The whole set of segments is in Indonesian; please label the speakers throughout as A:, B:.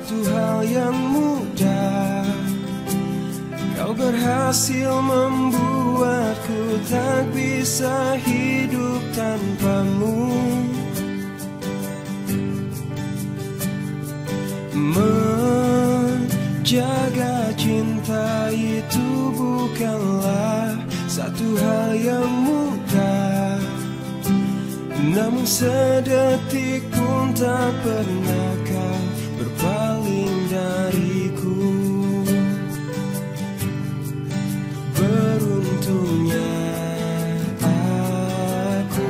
A: satu hal yang mudah. Kau berhasil membuatku tak bisa hidup tanpamu. Menjaga cinta itu bukanlah satu hal yang mudah, namun sedetik pun tak pernah kau berpaling dariku. Beruntungnya aku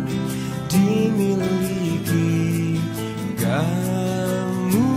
A: dimiliki kamu.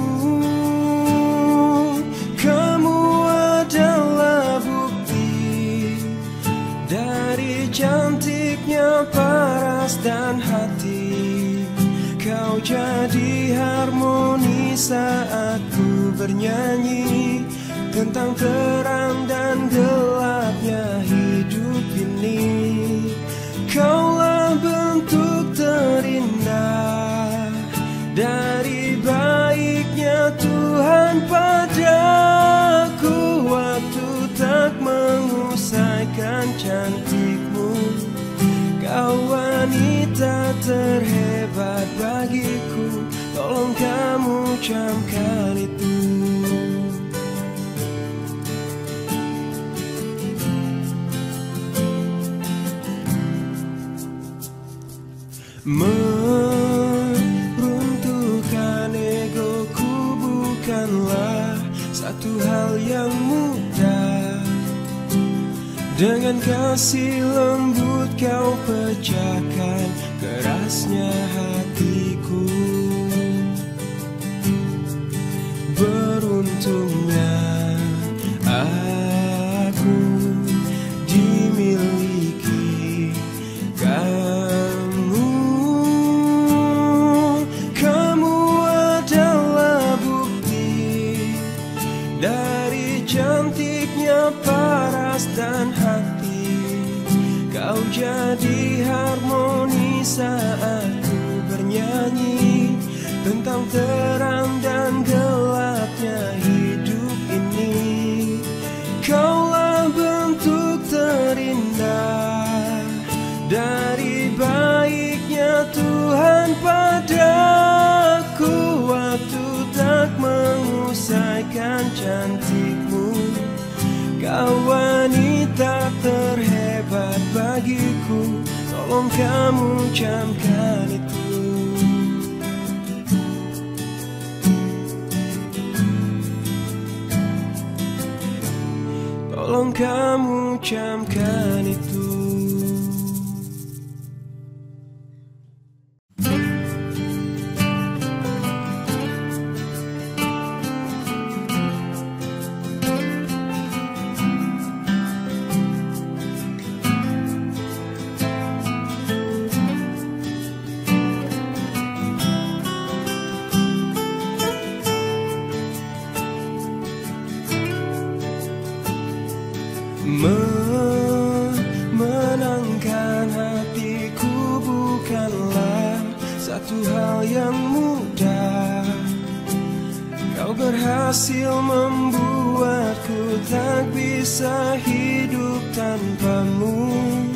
A: Kamu adalah bukti dari cantiknya paras dan hati. Kau jadi harmoni saat ku bernyanyi tentang terang dan gelapnya hidup ini. Kaulah bentuk terindah dari baiknya Tuhan padaku. Waktu tak mengusaikan cantikmu, kau wanita terhebat bagiku. Tolong kamu camkan itu. Meruntuhkan egoku bukanlah satu hal yang mudah. Dengan kasih lembut kau pecahkan kerasnya hatiku. Beruntungnya aku dimiliki kamu. Kamu adalah bukti dari cantiknya paras dan hati. Kau jadi harmoni saat ku bernyanyi tentang terang dan gelapnya hidup ini. Kaulah bentuk terindah dari baiknya Tuhan padaku. Waktu tak mengusaikan cantikmu, kau wanita terhebat bagiku. Tolong kamu camkan itu. Tolong kamu camkan itu. Menangkan hatiku bukanlah satu hal yang mudah. Kau berhasil membuatku tak bisa hidup tanpamu.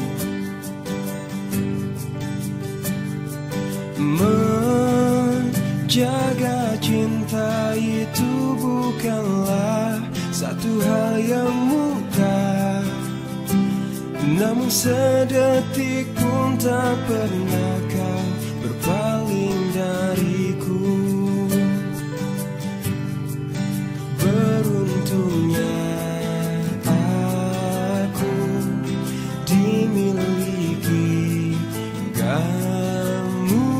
A: Menjaga cinta itu bukanlah satu hal yang mudah, namun sedetik pun tak pernah kau berpaling dariku. Beruntungnya aku dimiliki kamu.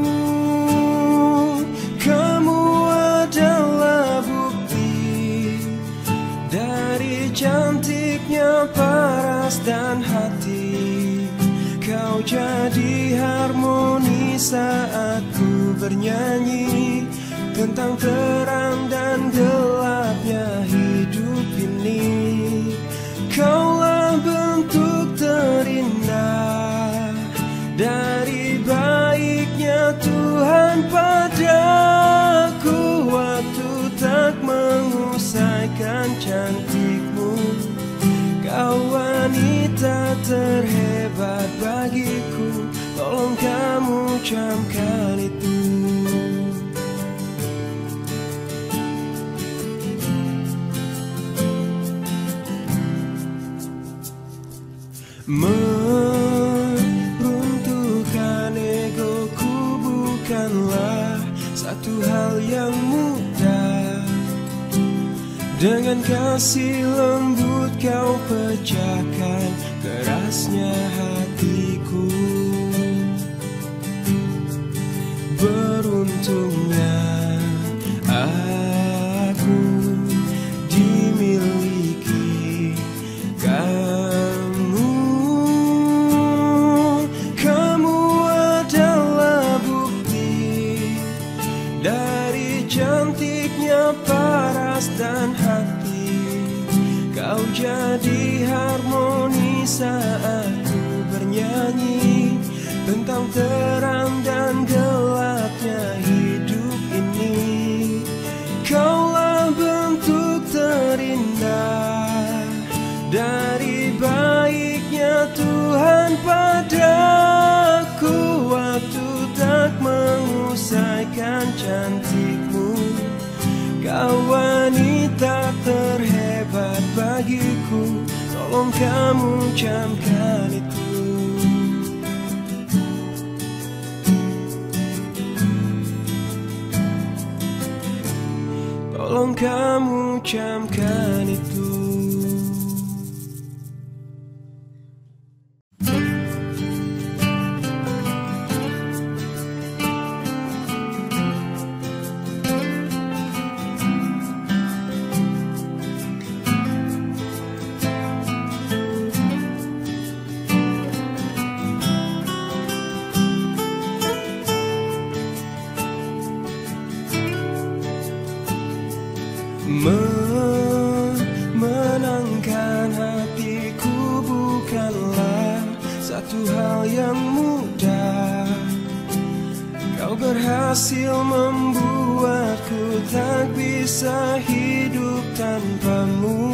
A: Kamu adalah bukti dari cantiknya paras dan hati. Kau jadi harmoni saat ku bernyanyi tentang terang dan gelapnya hidup ini. Kaulah bentuk terindah dari baiknya Tuhan padaku. Waktu Meruntuhkan egoku bukanlah satu hal yang mudah. Dengan kasih lembut kau pecahkan kerasnya hatiku. Beruntungnya aku dimiliki kamu. Kamu adalah bukti dari cantiknya paras dan hati. Kau jadi harmoni saat ku bernyanyi tentang terang dan gelapnya hidup ini. Kaulah bentuk terindah dari baiknya Tuhan padaku. Waktu tak mengusaikan cantikmu, kau wanita terhebat bagiku. Tolong kamu camkan itu. Tolong kamu camkan itu. Menangkan hatiku bukanlah satu hal yang mudah. Kau berhasil membuatku tak bisa hidup tanpamu.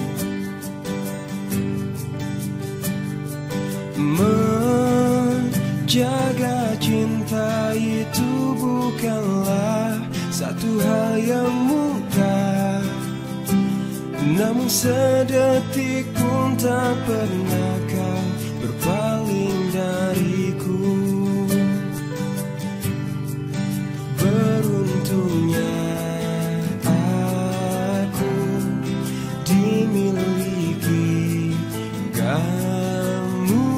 A: Menjaga cinta itu bukanlah satu hal yang mudah. Namun sedetik pun tak pernah kau berpaling dariku. Beruntungnya aku dimiliki kamu.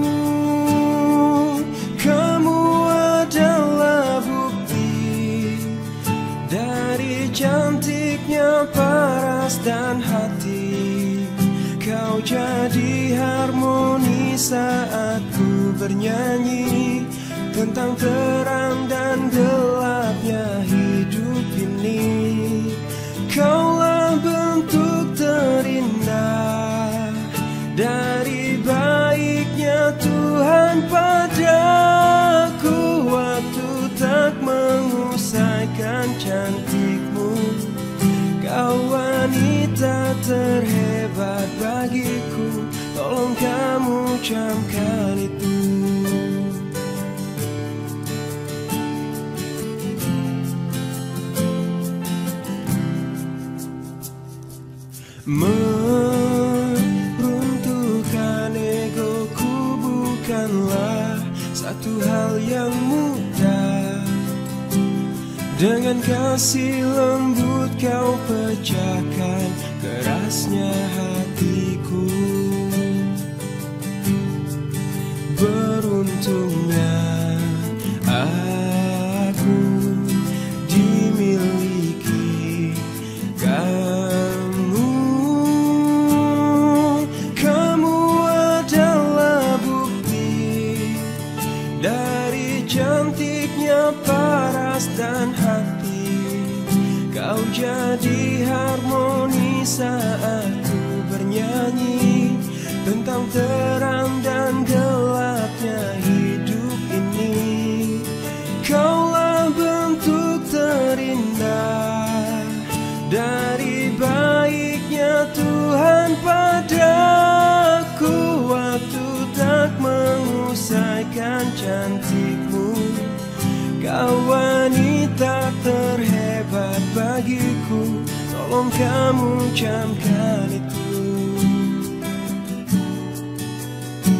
A: Kamu adalah bukti dari cantiknya paras dan hati. Kau jadi harmoni saat ku bernyanyi tentang terang dan gelapnya hidup ini. Kaulah bentuk terindah dari baiknya Tuhan padaku. Waktu tak mengusaikan cantikmu, kau wanita terhebat bagiku. Tolong kamu camkan itu. Meruntuhkan egoku bukanlah satu hal yang mudah. Dengan kasih lembut kau pecahkan kerasnya hatiku. Beruntungnya aku dimiliki kamu. Kamu adalah bukti dari cantiknya paras dan hati. Kau jadi harmoni saat ku bernyanyi tentang terang dan gelapnya hidup ini. Kaulah bentuk terindah dari baiknya Tuhan padaku. Waktu tak mengusaikan cantikmu, kau wanita terhebat bagiku. Tolong kamu camkan itu.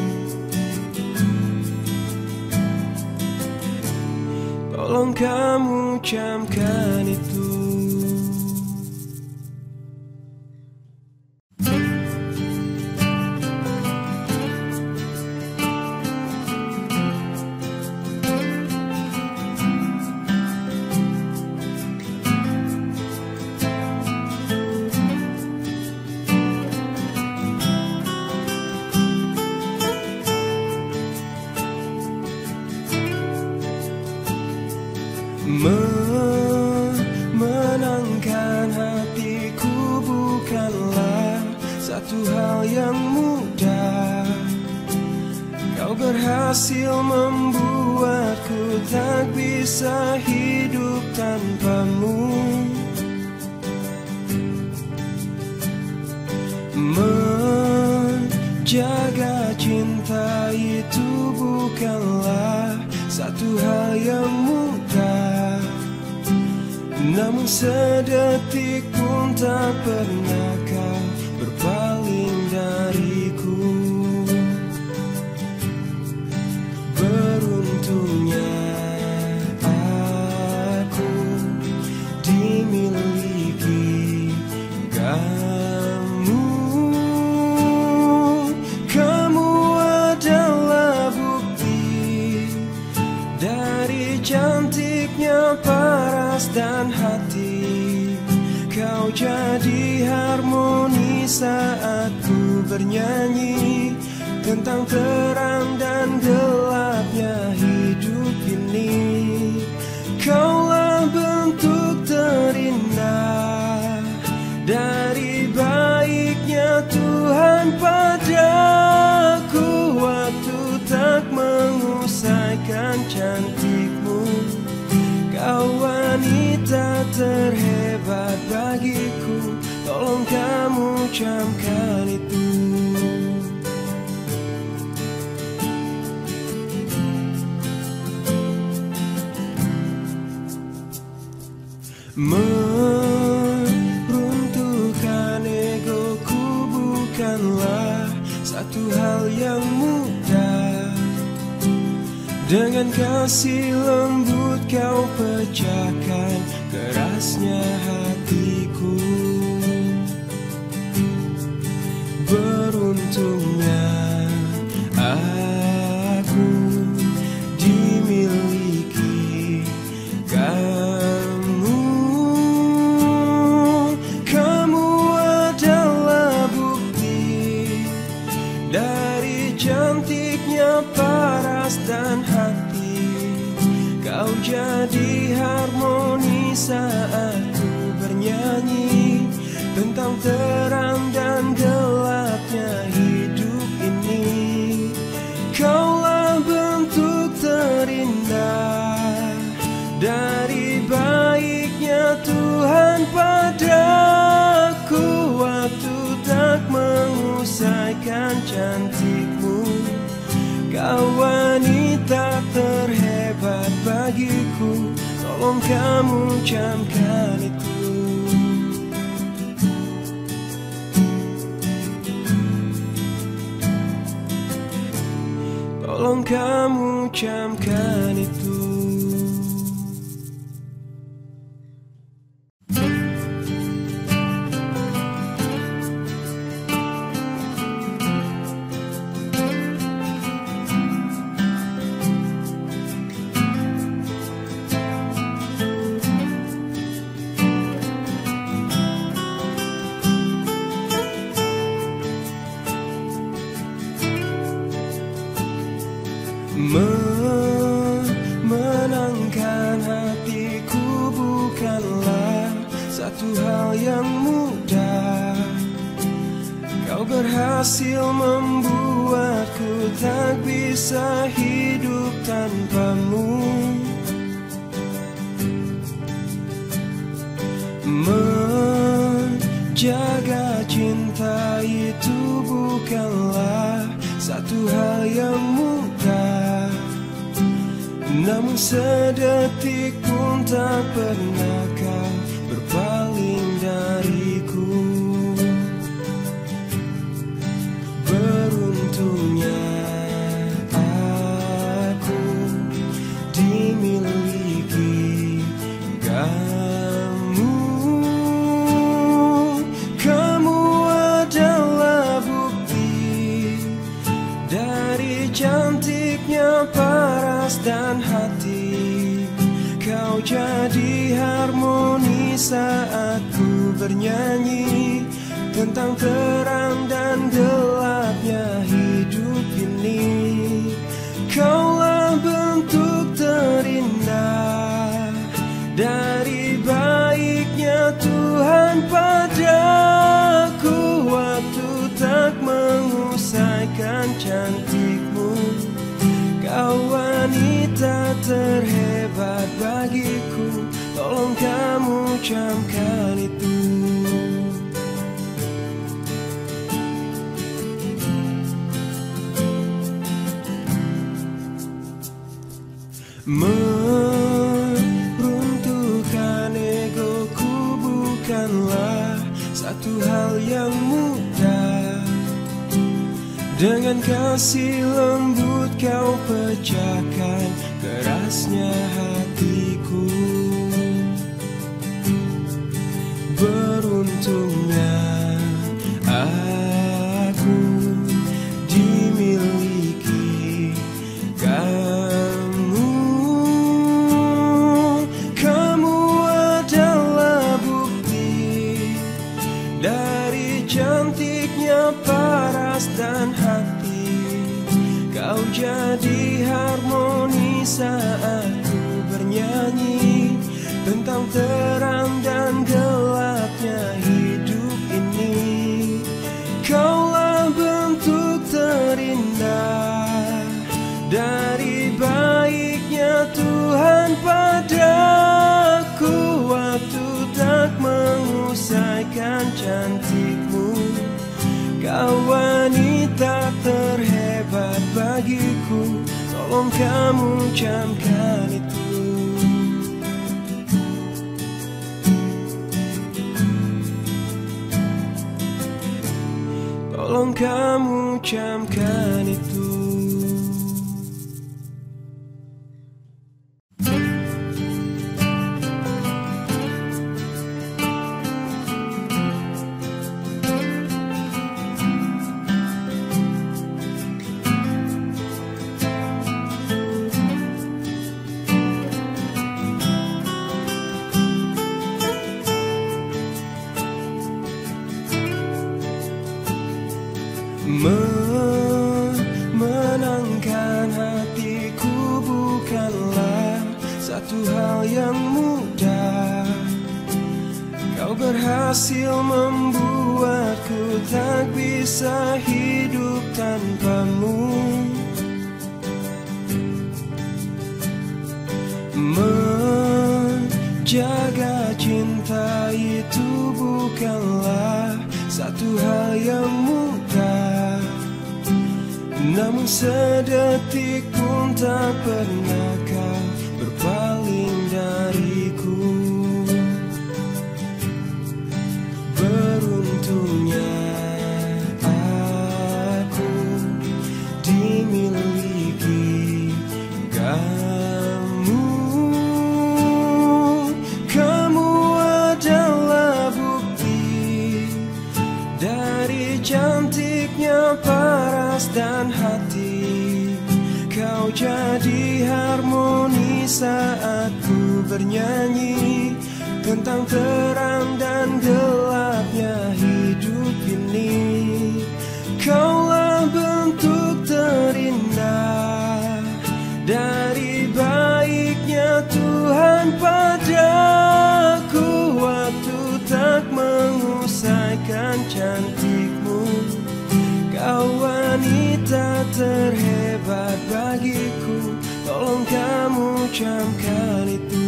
A: tolong kamu camkan itu. Menangkan hatiku bukanlah satu hal yang mudah. Kau berhasil membuatku tak bisa hidup tanpamu. Menjaga cinta itu bukanlah satu hal yang mudah, namun sedetik pun tak pernah kau berpaling dariku. Beruntungnya aku dimiliki kamu. Kamu adalah bukti dari cantiknya paras dan hati. Kau jadi harmoni saat ku bernyanyi tentang terang dan gelapnya hidup ini. Kaulah bentuk terindah dari baiknya Tuhan padaku. Waktu tak mengusaikan cantikmu, kau wanita terhebat bagiku. Tolong kamu camkan itu. Meruntuhkan egoku bukanlah satu hal yang mudah. Dengan kasih lembut kau pecahkan kerasnya hatiku. Beruntungnya aku dimiliki kamu. Kamu adalah bukti dari cantiknya paras dan hati. Kau jadi harmoni saat ku bernyanyi tentang terang dan gelapnya hidup ini. Kaulah bentuk terindah dari baiknya Tuhan padaku. Waktu tak mengusaikan cantikmu, kau wanita terhebat bagiku. Tolong kamu camkan itu. Tolong kamu camkan itu. Menangkan hatiku bukanlah satu hal yang mudah. Kau berhasil membuatku tak bisa hidup tanpamu. Menjaga cinta itu bukanlah satu hal yang mudah, namun sedetik pun tak pernah kau berpaling dariku. Beruntungnya aku dimiliki harmoni saat ku bernyanyi tentang terang dan gelapnya hidup ini. Kaulah bentuk terindah dari baiknya Tuhan padaku. Waktu tak mengusaikan cantikmu, kau wanita terhebat bagiku. Tolong kamu camkan itu. Meruntuhkan egoku bukanlah satu hal yang mudah. Dengan kasih lembut kau pecahkan kerasnya hatiku. Beruntungnya aku dimiliki kamu. Kamu adalah bukti dari cantiknya paras dan hati. Kau jadi harmoni saat ku bernyanyi tentang terang dan gelapnya hidup ini. Kaulah bentuk terindah dari baiknya Tuhan padaku. Waktu tak mengusaikan cantikmu, kau wanita terhebat bagiku. Tolong kamu camkan itu. Tolong kamu camkan itu. Menangkan hatiku bukanlah satu hal yang mudah. Kau berhasil membuatku tak bisa hidup tanpamu. Menjaga cinta itu bukanlah satu hal yang mudah. Namun sedetik pun tak pernah kau berpaling dariku. Beruntungnya aku dimiliki kamu. Kamu adalah bukti dari cantiknya paras dan hati. Kau jadi harmoni saat ku bernyanyi tentang terang dan gelapnya hidup ini. Kaulah bentuk terindah dari baiknya Tuhan padaku. Waktu tak mengusaikan cantikmu, kau wanita terhebat bagiku. Tolong kamu camkan itu.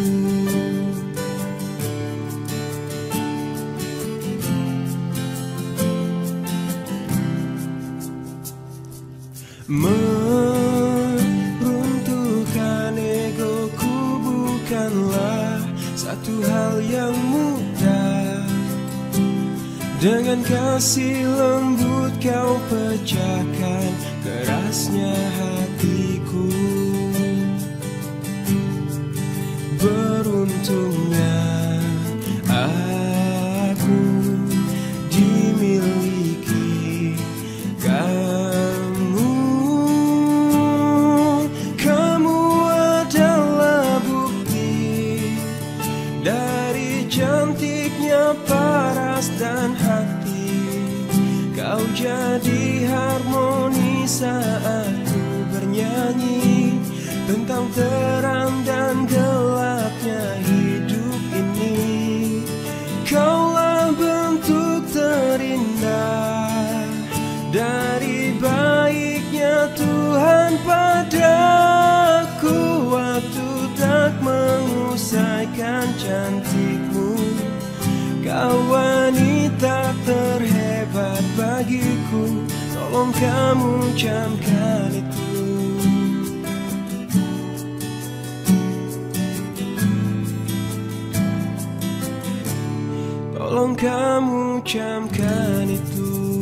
A: Meruntuhkan egoku bukanlah satu hal yang mudah. Dengan kasih lembut kau pecahkan kerasnya hatiku. Beruntungnya aku dimiliki kamu. Kamu adalah bukti dari cantik cantiknya paras dan hati. Kau jadi harmoni saat ku bernyanyi tentang terang dan gelapnya hidup ini. Kaulah bentuk terindah dari baiknya Tuhan padaku. Waktu tak mengusaikan cantikmu, kau wanita terhebat bagiku. Tolong kamu camkan itu. Tolong kamu camkan itu.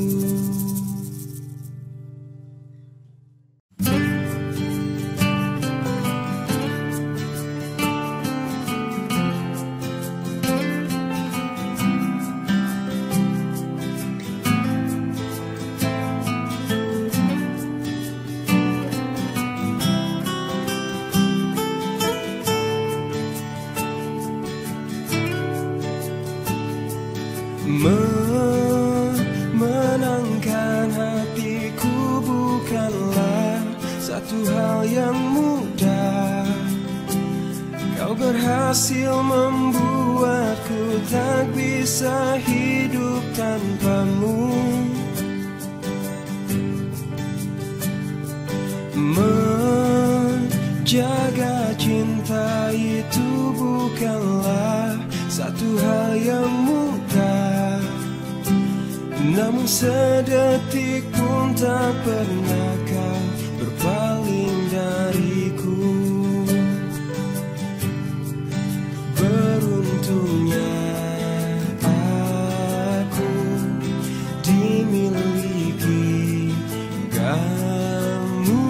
A: Menangkan hatiku bukanlah satu hal yang mudah. Kau berhasil membuatku tak bisa hidup tanpamu. Menjaga cinta itu bukanlah satu hal yang mudah, namun sedetik pun tak pernah kau berpaling dariku. Beruntungnya aku dimiliki kamu.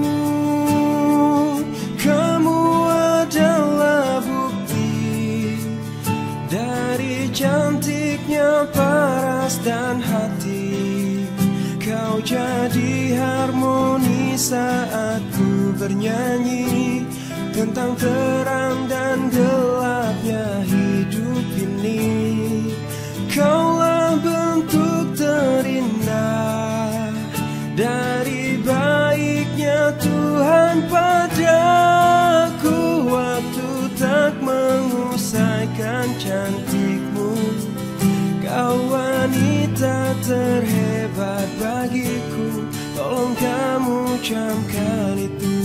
A: Kamu adalah bukti dari cantiknya paras dan hati. Kau jadi harmoni saat ku bernyanyi tentang terang dan gelapnya hidup ini. Kaulah bentuk terindah dari baiknya Tuhan padaku. Waktu tak mengusaikan cantikmu, kau wanita terhebat bagiku. Tolong kamu camkan itu.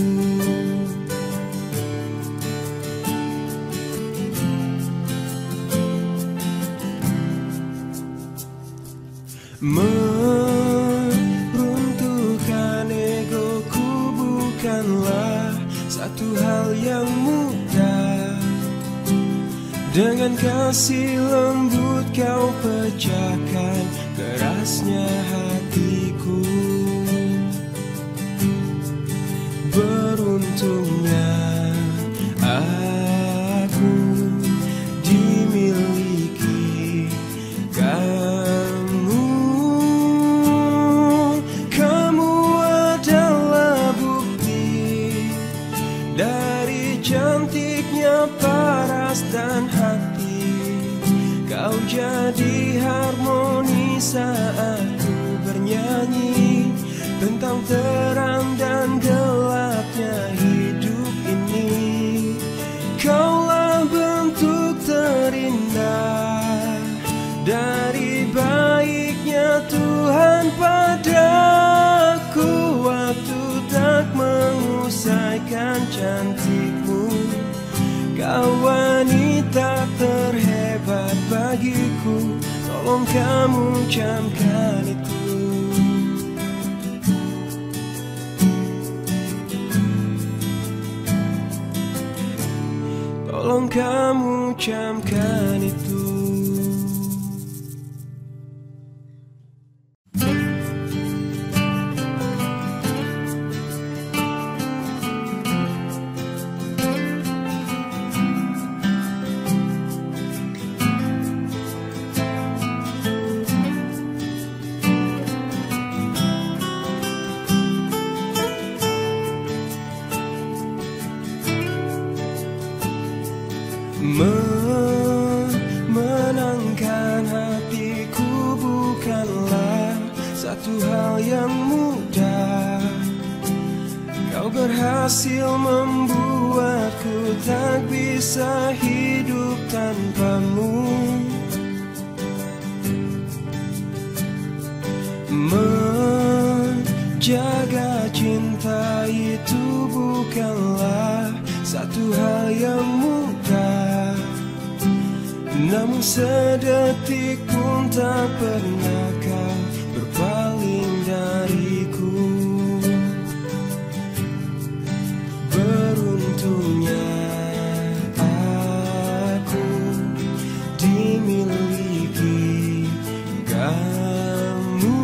A: Meruntuhkan egoku bukanlah satu hal yang mudah. Dengan kasih lembut kau pecahkan kerasnya hatiku. Beruntungnya aku dimiliki kamu. Kamu adalah bukti dari cantiknya paras dan hati. Kau jadi harmoni saat ku bernyanyi tentang terang dan gelapnya hidup ini. Kaulah bentuk terindah dari baiknya Tuhan padaku. Waktu tak mengusaikan cantikmu, kau wanita terhebat bagiku. Tolong kamu camkan itu. Tolong kamu camkan itu. satu hal yang mudah. Kau berhasil membuatku tak bisa hidup tanpamu. Menjaga cinta itu bukanlah satu hal yang mudah, namun sedetik pun tak pernah kau berpaling dariku. Beruntungnya aku dimiliki kamu.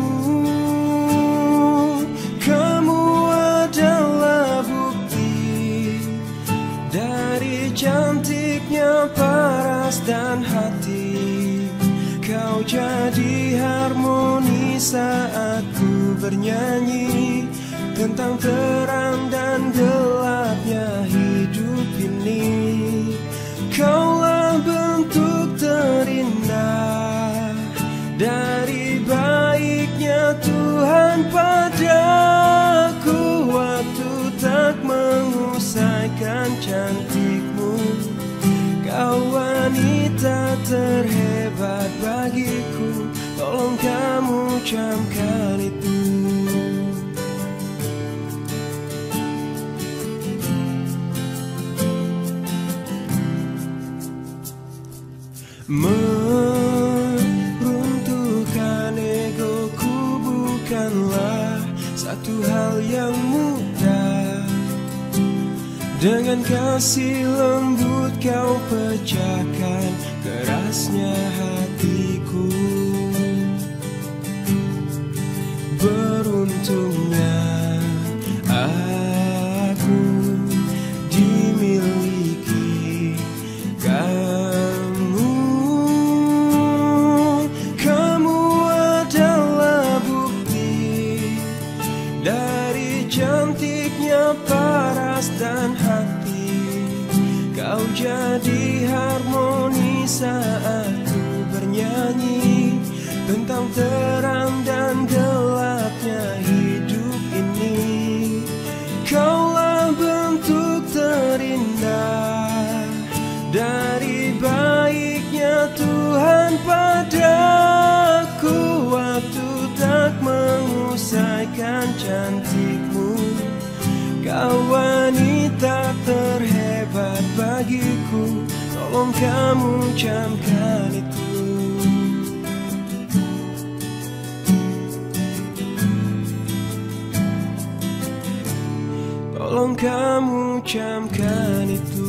A: Kamu adalah bukti dari cantiknya paras dan hati. Kau jadi harmoni saat ku bernyanyi tentang terang dan gelapnya hidup ini. Kaulah bentuk terindah dari baiknya Tuhan padaku. Waktu tak mengusaikan cantikmu, kau wanita terhebat bagiku. Tolong kamu camkan itu. Meruntuhkan egoku bukanlah satu hal yang mudah. Dengan kasih lembut kau pecahkan kerasnya hatiku. Beruntungnya aku dimiliki kamu. Kamu adalah bukti dari cantiknya paras dan hati. Kau jadi harmoni saat ku bernyanyi tentang terang dan gelapnya hidup ini. Kaulah bentuk terindah dari baiknya Tuhan padaku. Waktu tak mengusaikan cantikmu, kau wanita terhebat bagiku. Tolong kamu camkan itu. Tolong kamu camkan itu.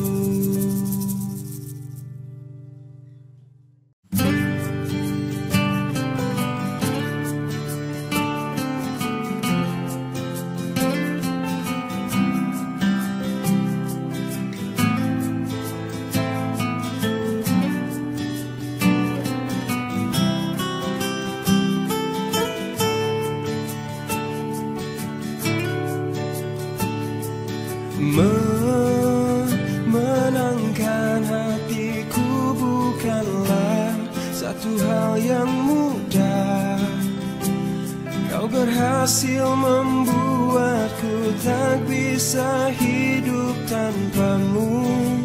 A: Menangkan hatiku bukanlah satu hal yang mudah. Kau berhasil membuatku tak bisa hidup tanpamu.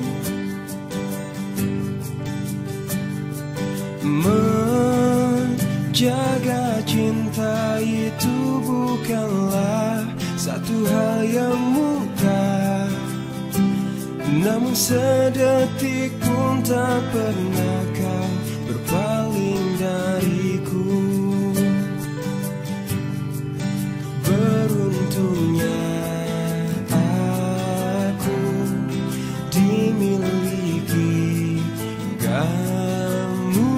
A: Menjaga cinta itu bukanlah satu hal yang mudah, namun sedetik pun tak pernah kau berpaling dariku. Beruntungnya aku dimiliki kamu.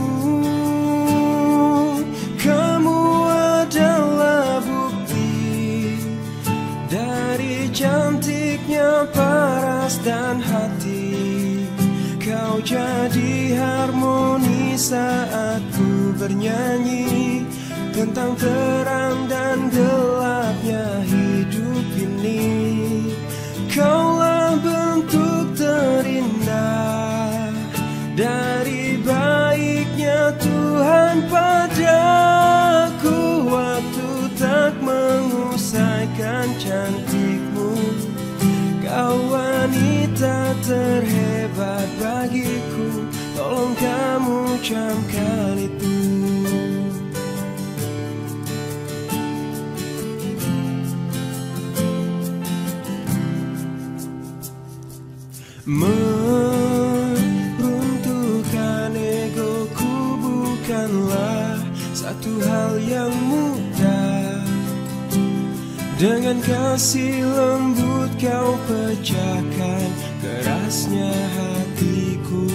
A: Kamu adalah bukti dari cantiknya paras dan hati. Kau jadi harmoni saat ku bernyanyi tentang terang dan gelapnya hidup ini. Kaulah bentuk terindah dari baiknya Tuhan padaku. Waktu terhebat bagiku, tolong kamu camkan itu. Meruntuhkan egoku bukanlah satu hal yang mudah. Dengan kasih lembut kau pecahkan kerasnya hatiku.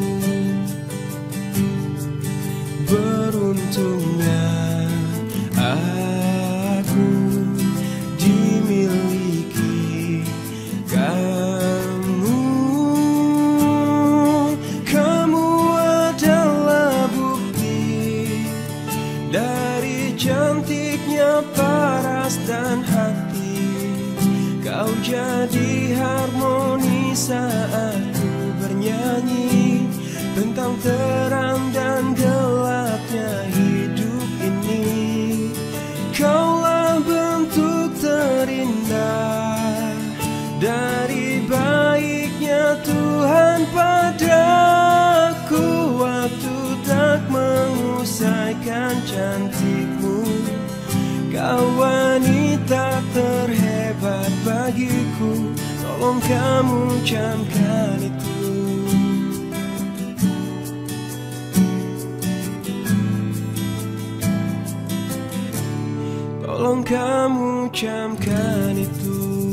A: Beruntungnya aku dimiliki kamu. Kamu adalah bukti dari cantiknya paras dan hati. Kau jadi harmoni saat ku bernyanyi tentang terang dan gelapnya hidup ini. Kaulah bentuk terindah dari baiknya Tuhan padaku. Waktu tak mengusaikan cantikmu, kau wanita terhebat bagiku, tolong kamu camkan itu. Tolong kamu camkan itu.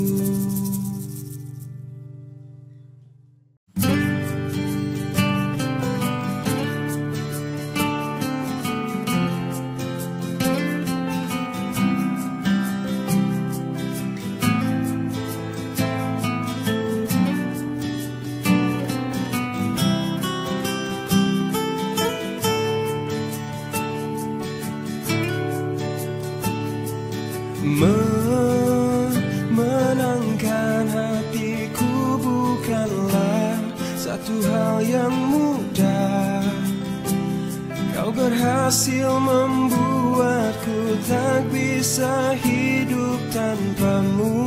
A: Menangkan hatiku bukanlah satu hal yang mudah. Kau berhasil membuatku tak bisa hidup tanpamu.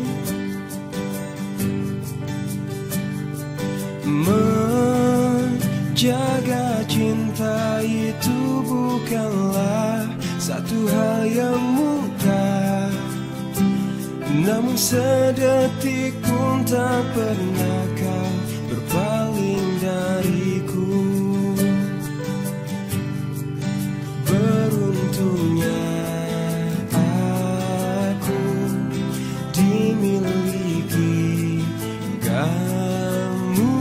A: Menjaga cinta itu bukanlah satu hal yang mudah. Namun sedetik pun tak pernah kau berpaling dariku. Beruntungnya aku dimiliki kamu.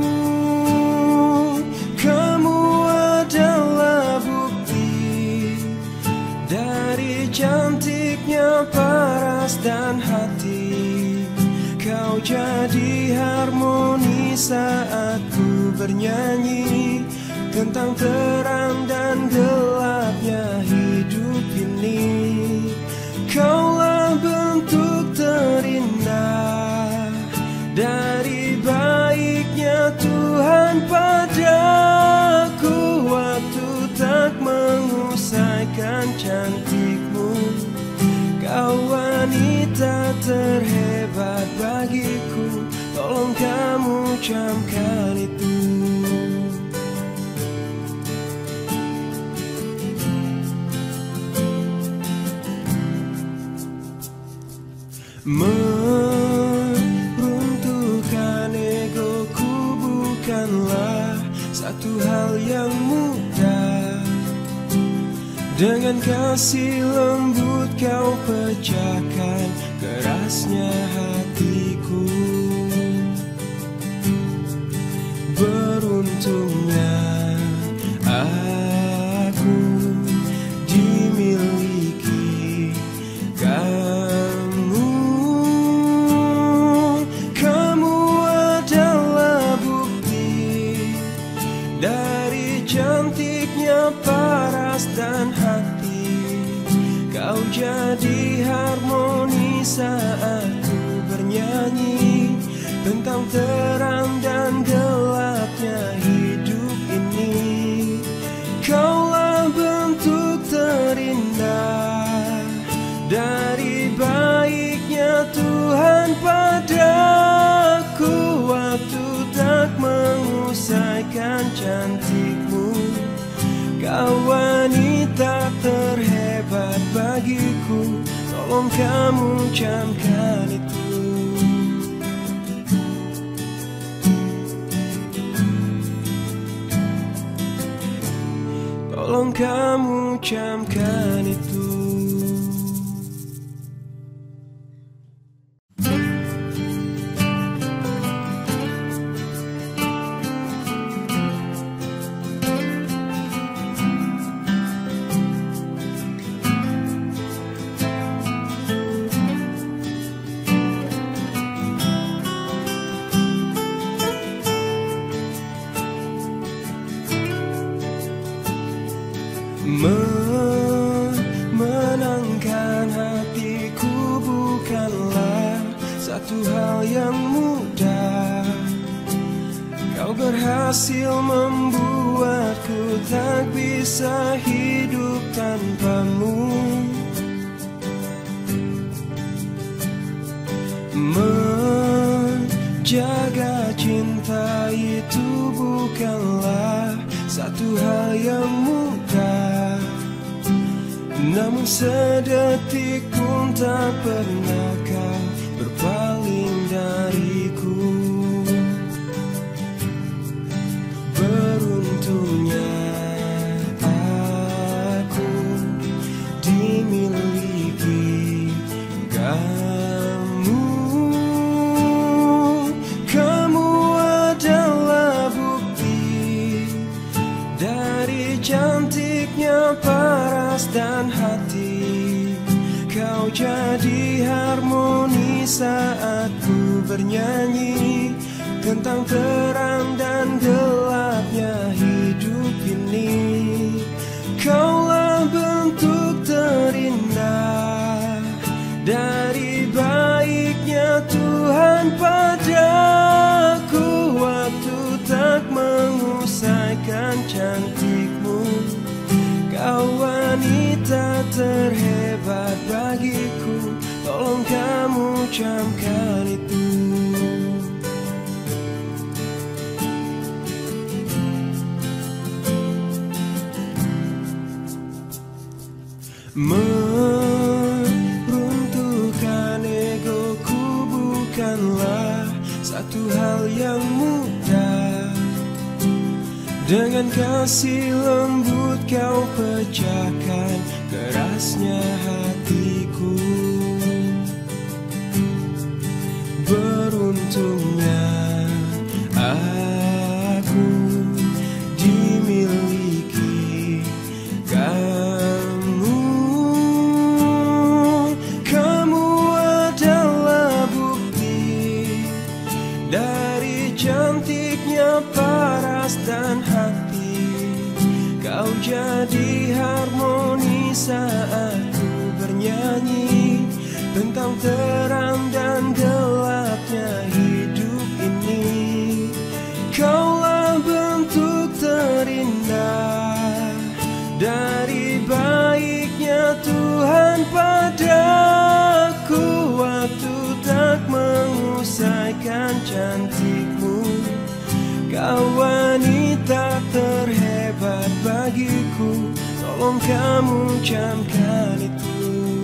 A: Kamu adalah bukti dari cantiknya paras dan hati. Kau jadi harmoni saat ku bernyanyi tentang terang dan gelapnya hidup ini. Kaulah bentuk terindah dari baiknya Tuhan padaku. Waktu tak mengusaikan cantikmu, kau wanita terhebat bagiku, tolong kamu camkan itu. Meruntuhkan egoku bukanlah satu hal yang mudah. Dengan kasih lembut kau pecahkan kerasnya hatiku. Beruntungnya aku dimiliki kamu. Kamu adalah bukti dari cantiknya paras dan hati. Kau jadi harmoni saat ku bernyanyi tentang terang dan gelapnya hidup ini. Kaulah bentuk terindah dari baiknya Tuhan padaku. Waktu Kau wanita terhebat bagiku, tolong kamu camkan itu. Tolong kamu camkan itu. Menangkan hatiku bukanlah satu hal yang mudah. Kau berhasil membuatku tak bisa hidup tanpamu. Menjaga cinta itu bukanlah satu hal yang mudah, namun sedetik pun tak pernah kau berpaling dariku. Beruntungnya aku dimiliki kamu. Kamu adalah bukti dari cantiknya paras dan hati. Kau jadi harmoni saat ku bernyanyi tentang terang dan gelapnya hidup ini. Kaulah bentuk terindah dari baiknya Tuhan padaku. Waktu tak mengusaikan cantikmu, kau wanita terhebat bagiku, tolong kamu camkan itu. Meruntuhkan egoku bukanlah satu hal yang mudah. Dengan kasih lembut kau pecahkan kerasnya hatiku. Beruntungnya aku dimiliki kamu. Kamu adalah bukti dari cantiknya paras dan hati. Kau jadi harmoni saat ku bernyanyi tentang terang dan gelapnya hidup ini. Kaulah bentuk terindah dari baiknya Tuhan padaku. Waktu tak mengusaikan cantikmu, kau wanita terhebat bagiku, tolong kamu camkan itu.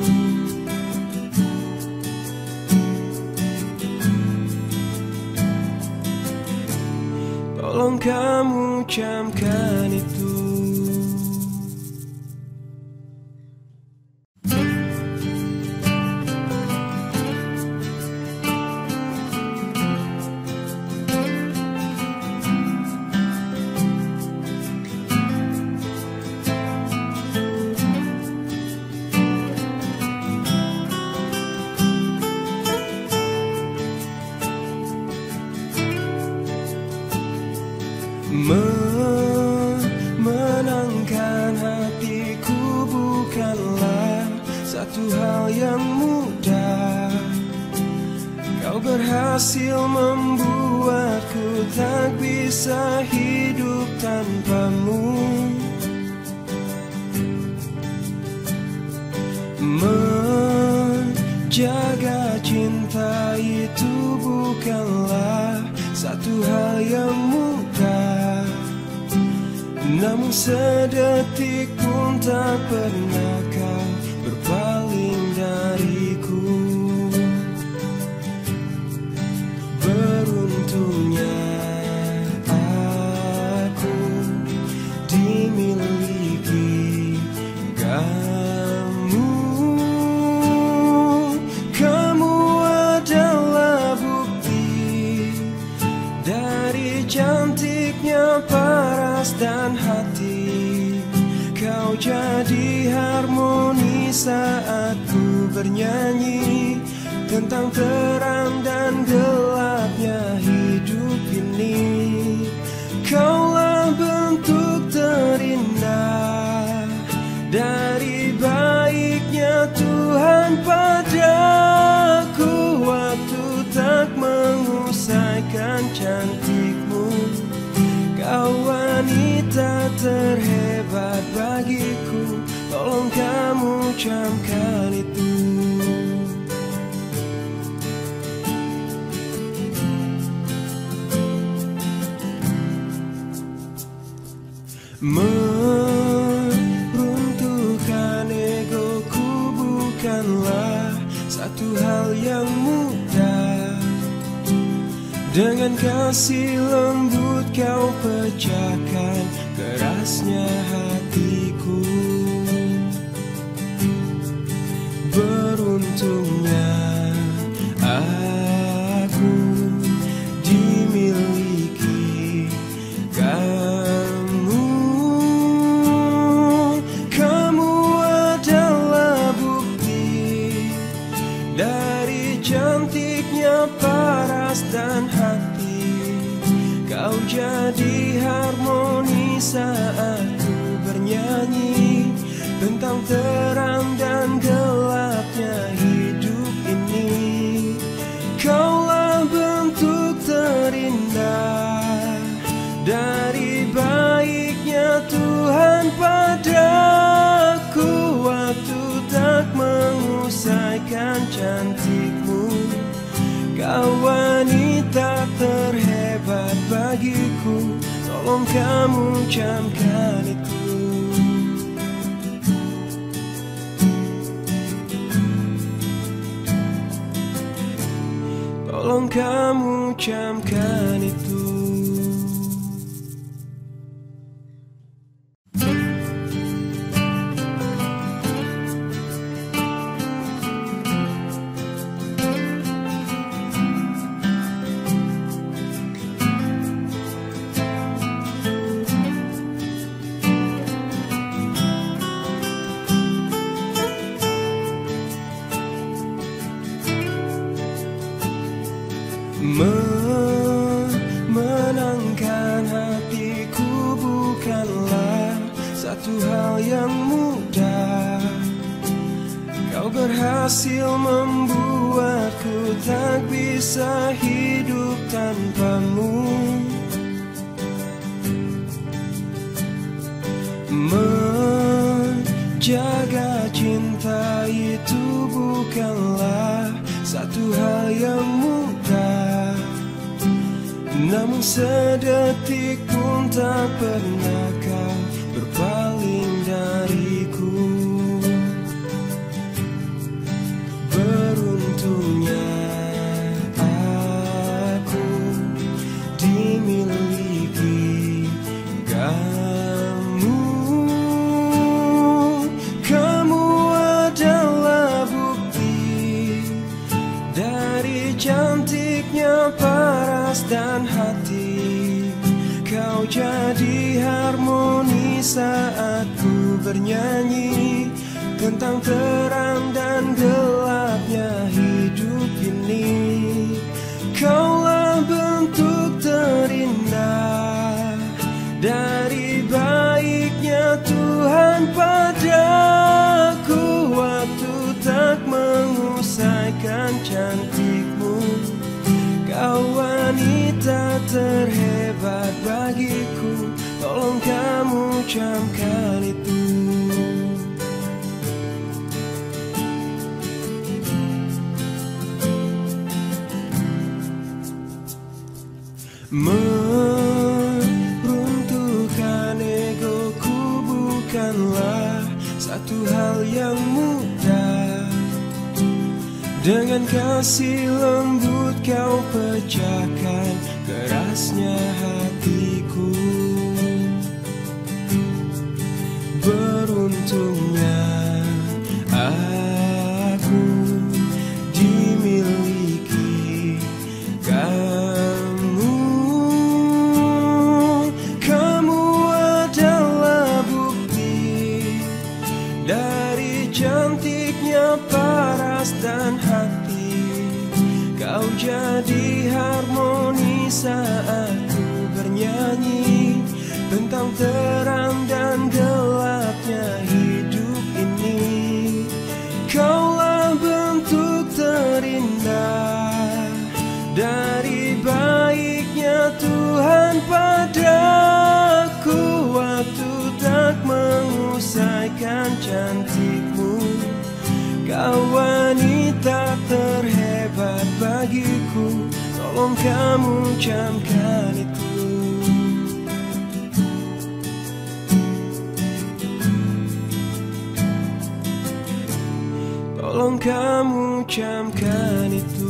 A: Tolong kamu camkan itu. Menangkan hatiku bukanlah satu hal yang mudah. Kau berhasil membuatku tak bisa hidup tanpamu. Menjaga cinta itu bukanlah satu hal yang mudah, namun sedetik pun tak pernah kau berpaling dariku. Beruntungnya aku dimiliki kamu. Kamu adalah bukti dari cantiknya paras dan hati. Kau jadi harmoni saat ku bernyanyi tentang terang dan gelapnya hidup ini. Kaulah bentuk terindah dari baiknya Tuhan padaku. Waktu tak mengusaikan cantikmu, kau wanita terhebat bagiku. Tolong kamu camkan itu. Meruntuhkan egoku bukanlah satu hal yang mudah. Dengan kasih lembut kau pecahkan kerasnya hatiku. Beruntungnya aku dimiliki kamu. Kamu adalah bukti dari cantiknya paras dan hati. Kau jadi harmoni saat ku bernyanyi tentang terang dan gelapnya hidup ini. Kaulah bentuk terindah dari baiknya Tuhan padaku. Waktu tak mengusaikan cantikmu, kau wanita terhebat bagiku. Tolong kamu camkan itu. Tolong kamu camkan itu. Menangkan hatiku bukanlah satu hal yang mudah. Kau berhasil membuatku tak bisa hidup tanpamu. Menjaga cinta itu bukanlah satu hal yang mudah, namun sedetik pun tak pernah kau berpaling dariku. Beruntungnya aku dimiliki kamu. Kamu adalah bukti dari cantiknya paras dan hati. Kau jadi harmoni saat ku bernyanyi tentang terang dan gelapnya hidup ini. Kaulah bentuk terindah dari baiknya Tuhan padaku. Waktu tak mengusaikan cantikmu, kau wanita terhebat bagiku. Tolong kamu camkan itu. Meruntuhkan ego bukanlah satu hal yang mudah. Dengan kasih lembut kau pecahkan kerasnya hatiku. Beruntungnya aku dimiliki kamu. Kamu adalah bukti dari cantiknya paras dan hati. Kau jadi harmoni saat ku bernyanyi tentang terang dan gelapnya hidup ini. Kaulah bentuk terindah dari baiknya Tuhan padaku. Waktu tak mengusaikan cantikmu, kau wanita terhebat bagiku. Tolong kamu camkan itu. Tolong kamu camkan itu.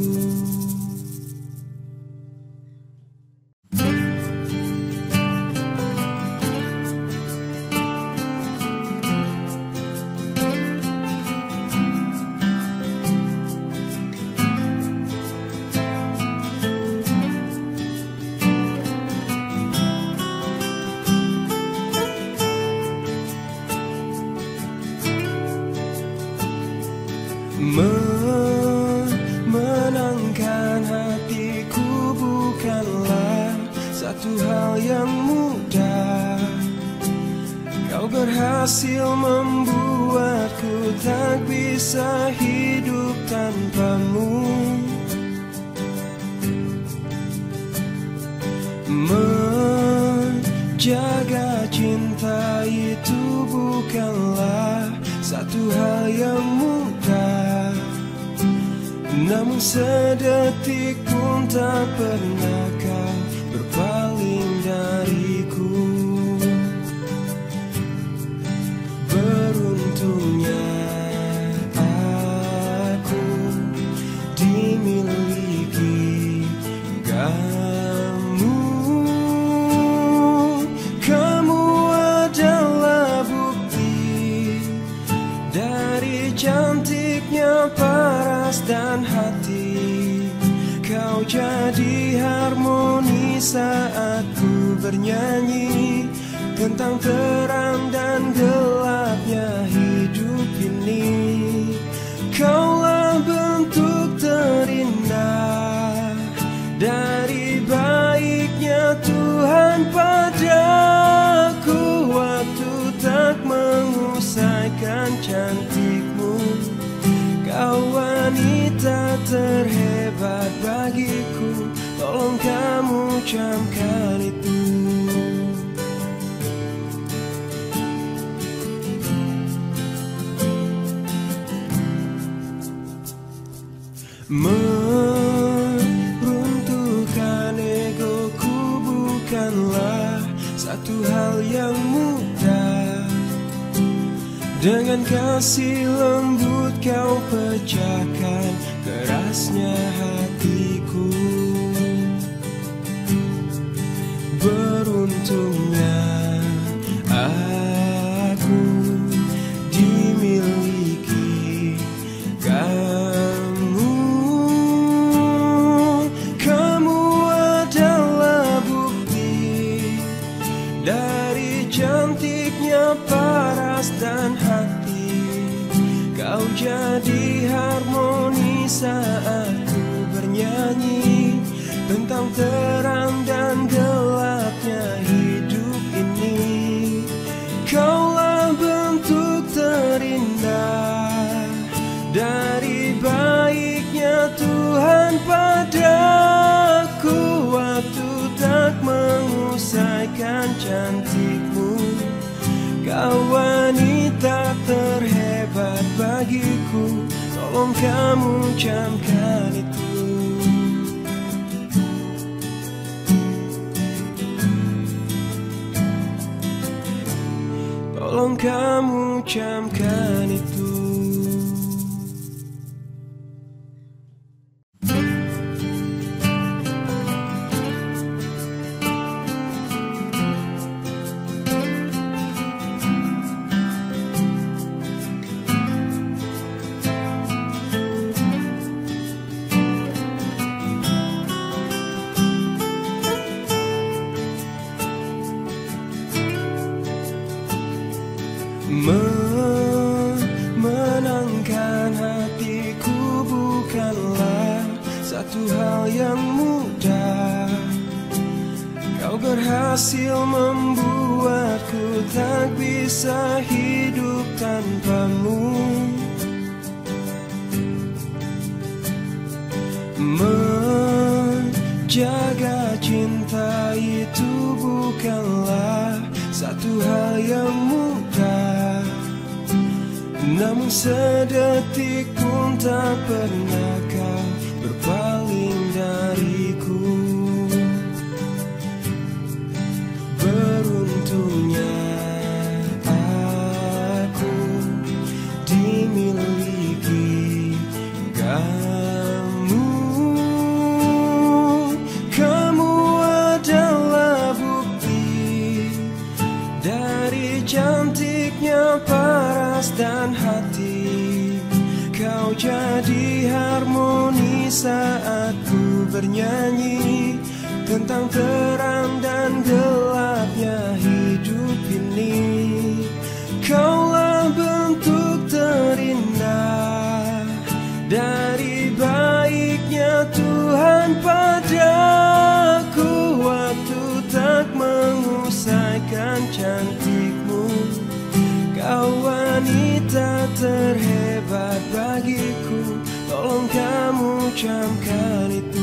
A: Menangkan hatiku bukanlah satu hal yang mudah. Kau berhasil membuatku tak bisa hidup tanpamu. Menjaga cinta itu bukanlah satu hal yang mudah. Namun sedetik pun tak pernah kau berpaling dariku. Beruntungnya aku dimiliki kamu. Kamu adalah bukti dari cantiknya paras dan hati. Kau jadi harmoni saat ku bernyanyi tentang terang dan gelapnya hidup ini. Kaulah bentuk terindah dari baiknya Tuhan padaku. Waktu tak mengusaikan cantikmu, kau wanita terhebat bagiku. Tolong kamu camkan itu. Meruntuhkan egoku bukanlah satu hal yang mudah. Dengan kasih lembut kau pecahkan kerasnya hatiku. Beruntungnya aku dimiliki kamu. Kamu adalah bukti dari cantiknya paras dan hati. Kau jadi harmoni saat ku bernyanyi tentang terang dan gelapnya hidup ini. Kaulah bentuk terindah dari baiknya Tuhan padaku. Waktu tak mengusaikan cantikmu, kau wanita terhebat bagiku. Tolong kamu camkan itu. tolong kamu camkan itu. Menangkan hatiku bukanlah satu hal yang mudah. Kau berhasil membuatku tak bisa hidup tanpamu. Menjaga cinta itu bukanlah satu hal yang mudah, namun sedetik pun tak pernah kau berpaling dariku. Beruntungnya aku dimiliki kamu. Kamu adalah bukti dari cantiknya paras dan hati. Kau jadi harmoni saat ku bernyanyi tentang terang dan gelapnya hidup ini. Kaulah bentuk terindah dari baiknya Tuhan padaku. Waktu tak mengusaikan cantikmu, kau wanita terhebat bagiku, tolong kamu camkan itu.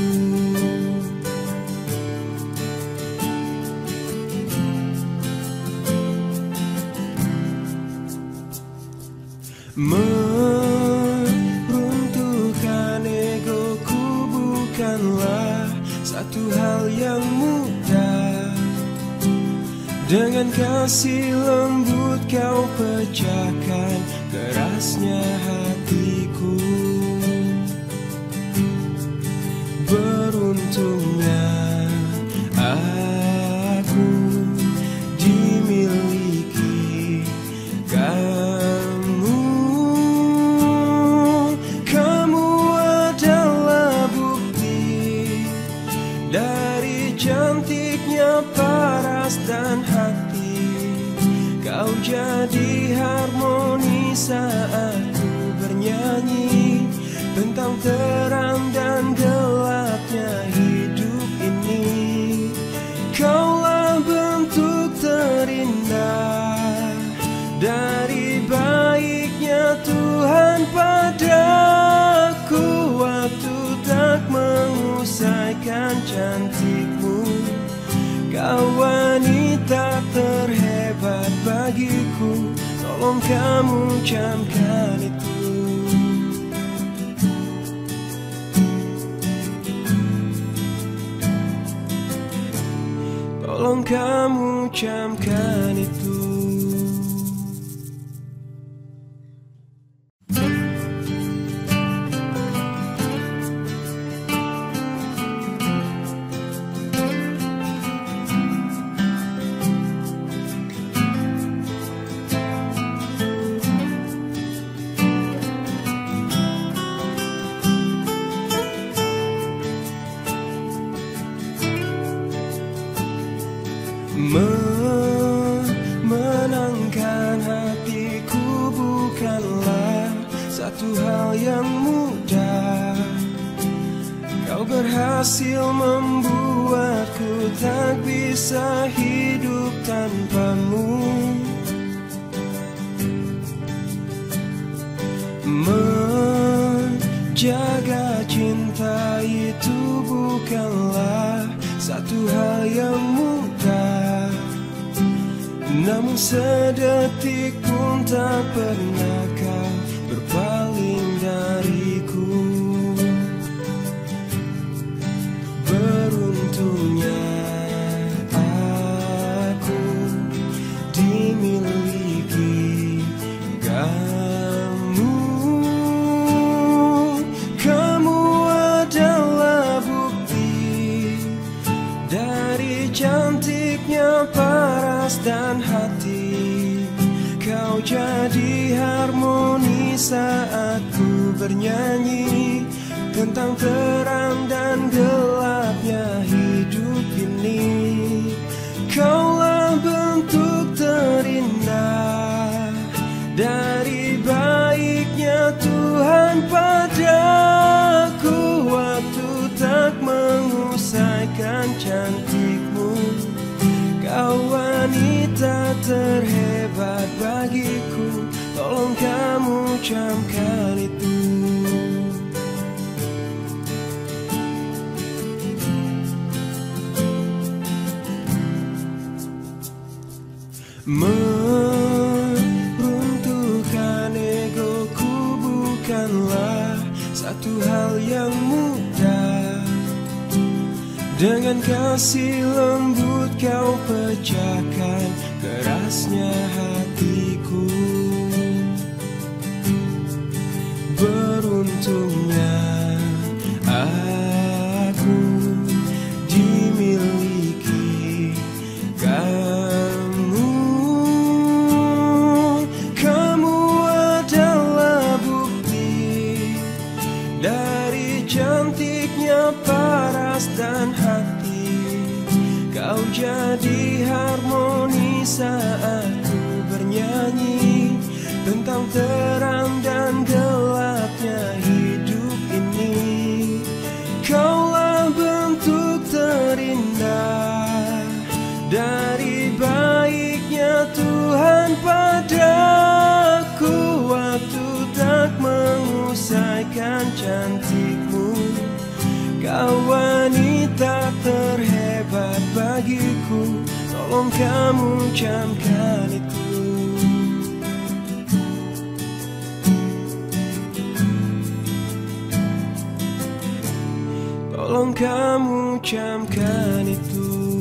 A: Meruntuhkan egoku bukanlah satu hal yang mudah. Dengan kasih lembut kau pecahkan kerasnya hatiku. Beruntungnya aku dimiliki kamu. Kamu adalah bukti dari cantiknya paras dan hati. Kau jadi harmoni saat ku bernyanyi tentang terang dan gelapnya hidup ini. Kaulah bentuk terindah dari baiknya Tuhan padaku. Waktu tak mengusaikan cantikmu, kau wanita terhebat bagiku, tolong kamu camkan itu. Tolong kamu camkan itu. Menangkan hatiku bukanlah satu hal yang mudah. Kau berhasil membuatku tak bisa hidup tanpamu. Menjaga cinta itu bukanlah satu hal yang mudah, namun sedetik pun tak pernah kau berpaling dariku. Beruntungnya aku dimiliki Kamu adalah bukti dari cantiknya paras dan hati. Kau jadi harmoni saat ku bernyanyi tentang terang dan gelapnya hidup ini. Kaulah bentuk terindah dari baiknya Tuhan padaku. Waktu tak mengusaikan cantikmu, kau wanita terhebat bagiku. Tolong kamu camkan itu. Meruntuhkan egoku bukanlah satu hal yang mudah. Dengan kasih lembut kau pecahkan kerasnya hatiku. Beruntungnya aku dimiliki kamu. Kamu adalah bukti dari cantiknya paras dan hati. Kau jadi harmoni saat ku bernyanyi tentang terang dan gelapnya hidup ini. Kaulah bentuk terindah dari baiknya Tuhan padaku. Waktu tak mengusaikan cantikmu, kau wanita terhebat bagiku. Tolong kamu camkan itu. Tolong kamu camkan itu.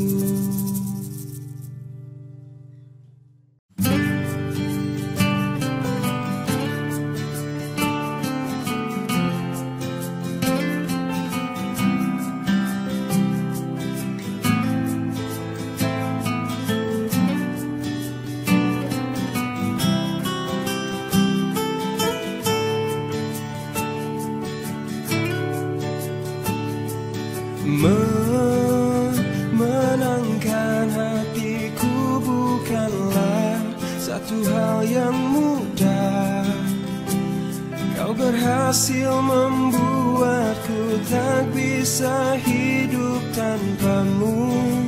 A: Menangkan hatiku bukanlah satu hal yang mudah. Kau berhasil membuatku tak bisa hidup tanpamu.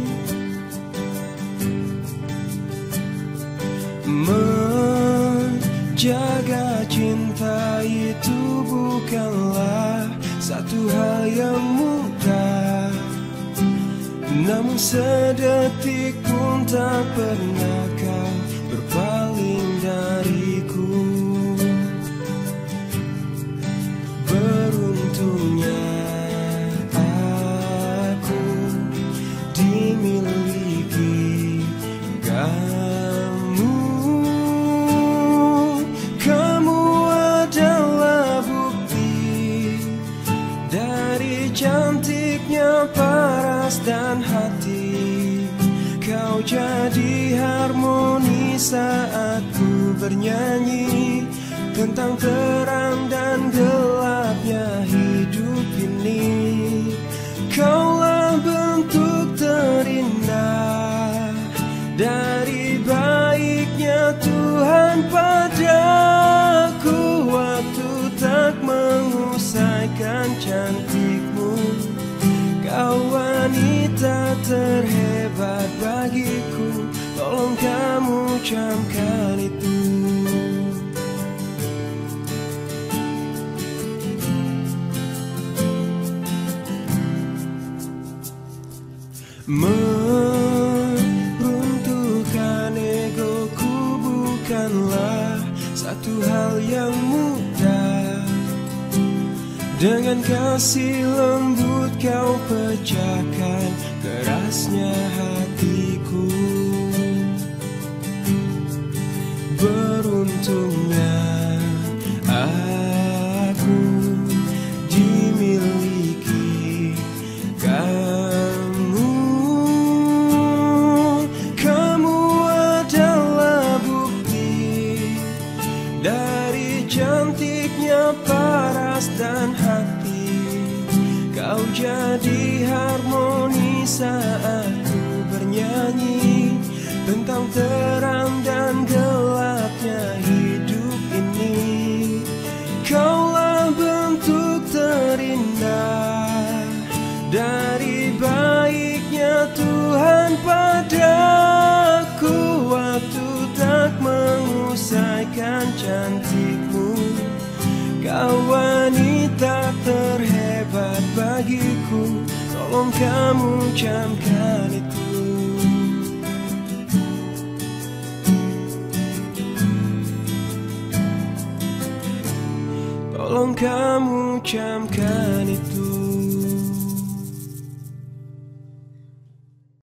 A: Menjaga cinta itu bukanlah satu hal yang mudah. Namun sedetik pun tak pernah kau berpaling dariku. Beruntungnya aku dimiliki kamu. Kamu adalah bukti dari cantiknya paras dan hati. Kau jadi harmoni saat ku bernyanyi tentang terang dan gelapnya hidup ini. Kaulah bentuk terindah dari baiknya Tuhan padaku. Waktu tak mengusaikan cantikmu, kau wanita terhebat bagiku. Tolong kamu camkan itu. Meruntuhkan egoku bukanlah satu hal yang mudah. Dengan kasih lembut kau pecahkan kerasnya hatiku. Beruntungnya Dari cantiknya paras dan hati, kau jadi harmoni saat ku bernyanyi tentang terang dan gelapnya hidup ini. Kaulah bentuk terindah dari baiknya Tuhan padaku. Waktu tak mengusaikan cantikmu, kau wanita terhebat bagiku. Tolong kamu camkan itu. Tolong kamu camkan itu.